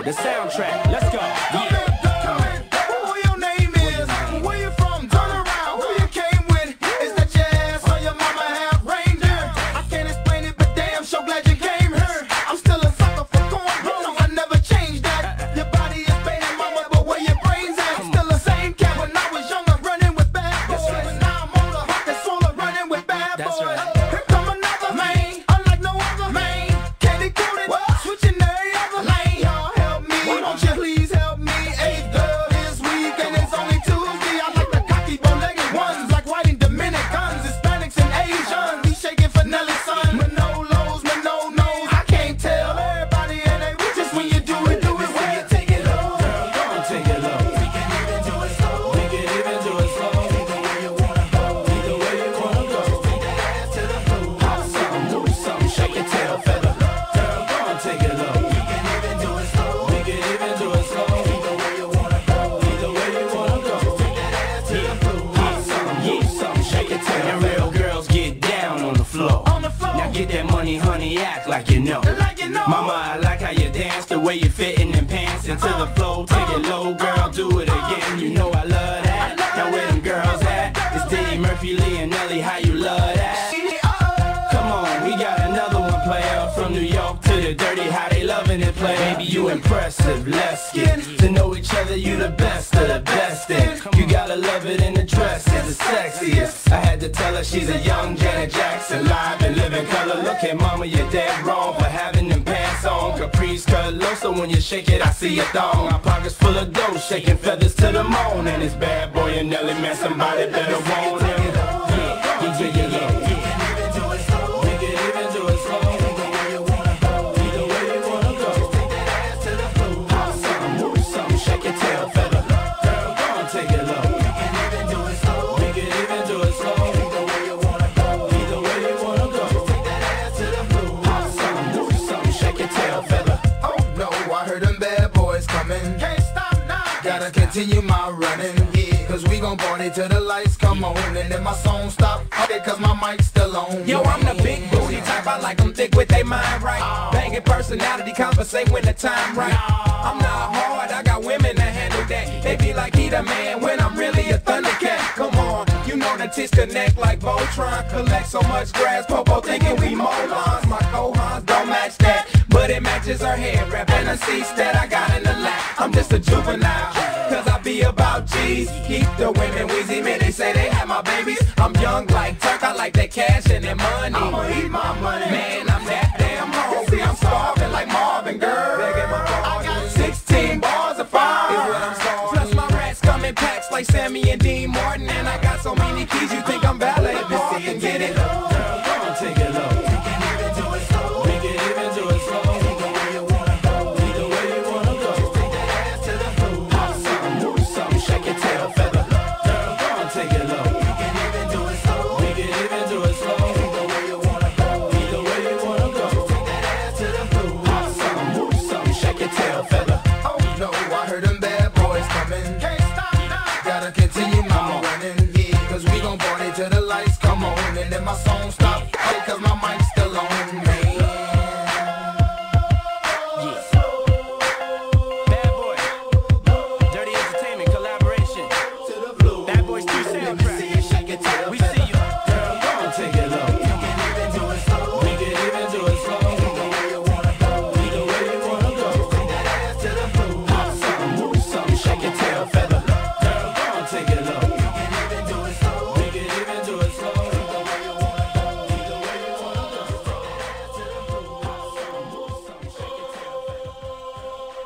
the soundtrack. Let's go. Yeah. Get that money, honey, act like you know. Mama, I like how you dance, the way you fitting in pants into the flow. Take it low, girl, do it again. You know I love that. Now where them girls at? It's Diddy, Murphy, Lee, and Nelly. How you love that? Come on, we got another one, player. From New York to the dirty, how they loving it, play. Baby, you impressive. Let's get to know each other. You the best of the best. And you gotta love it in the dress. It's the sexiest. I had to tell her she's a young Janet Jackson, live and live in color. Look at mama, you're dead wrong for having them pants on. Caprice cut low, so when you shake it, I see a thong. My pockets full of dough, shaking feathers to the moon. And it's bad boy and Nelly, man, somebody better want him. Gotta continue my running, yeah, cause we gon' party till the lights come on. And then my song stop, cause my mic's still on. Yo, I'm the big booty type, I like them thick with they mind right. Banging personality, compensate when the time right. I'm not hard, I got women that handle that. They be like, he the man, when I'm really a thundercat. Come on, you know the tits connect like Voltron. Collect so much grass, Popo thinking we molons. My cohons don't match that, but it matches her hair wrap and the seats that I got in the lap. I'm just a juvenile, cause I be about G's. Keep the women wheezy, man, they say they have my babies. I'm young like Turk, I like that cash and that money. I'ma eat my money. Man, I'm that damn hungry, I'm starving like Marvin, girl. I got 16 bars of fire. Plus my rats come in packs like Sammy and Dean Martin. And I got so many keys, you think I'm valet park and get it. Girl, go on, take it low. We can even do it slow. We can even do it slow. Either way you wanna go, either way you wanna go. Just take that ass to the floor. Pop something, move something, shake your tail feather. Girl, go on, take it low. We can even do it slow. We can even do it slow. Either way you wanna go, either way you wanna go. Just take that ass to the floor. Pop something, move something, shake your tail feather. Oh no, I heard them bad boys coming. Can't stop now. Gotta continue my running, yeah, cause we gon' party till the lights come on. And then my song stop, cause my mic's still on, man. Bad Boy, Dirty Entertainment collaboration. Bad Boys 2 soundtrack. We see you. Girl, go on, take it low. We can even do it slow. We can even do it slow. Either way you wanna go, either way you wanna go. Take that ass to the floor. Pop something, move something, shake your tail feather. Girl, go on, take it low. We can even do it slow. We can even do it slow. Either way you wanna go, either way you wanna go. Take that ass to the floor. Pop something, move something, shake your tail feather.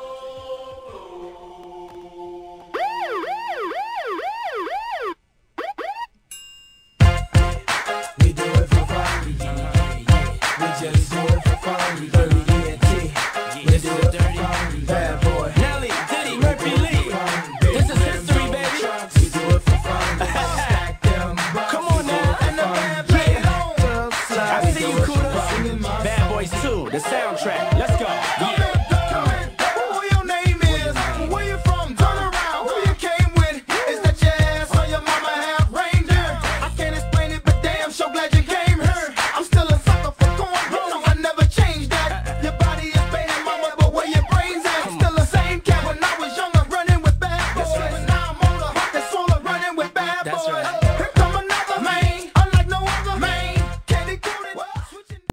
We do it for fun, we just do it for fun. Dirty ENT, we do it for fun. Bad boy, Nelly, Diddy, Murphy, Lee. This is history, baby. we do it for fun. Stack them bucks, Come on now, and the bad boy. I see you, Kuda. Bad Boys 2, the sound.